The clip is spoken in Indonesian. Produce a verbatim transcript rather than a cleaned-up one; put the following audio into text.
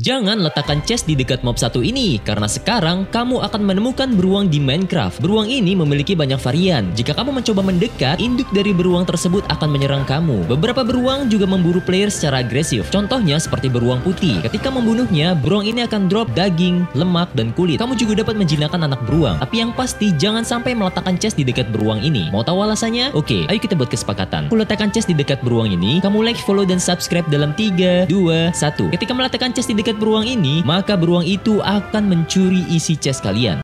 Jangan letakkan chest di dekat mob satu ini, karena sekarang kamu akan menemukan beruang di Minecraft. Beruang ini memiliki banyak varian. Jika kamu mencoba mendekat, induk dari beruang tersebut akan menyerang kamu. Beberapa beruang juga memburu player secara agresif. Contohnya seperti beruang putih. Ketika membunuhnya, beruang ini akan drop daging, lemak, dan kulit. Kamu juga dapat menjinakkan anak beruang. Tapi yang pasti, jangan sampai meletakkan chest di dekat beruang ini. Mau tahu alasannya? Oke, ayo kita buat kesepakatan. Aku letakkan chest di dekat beruang ini, kamu like, follow, dan subscribe dalam tiga, dua, satu. Ketika meletakkan chest di dekat beruang ini, maka beruang itu akan mencuri isi chest kalian.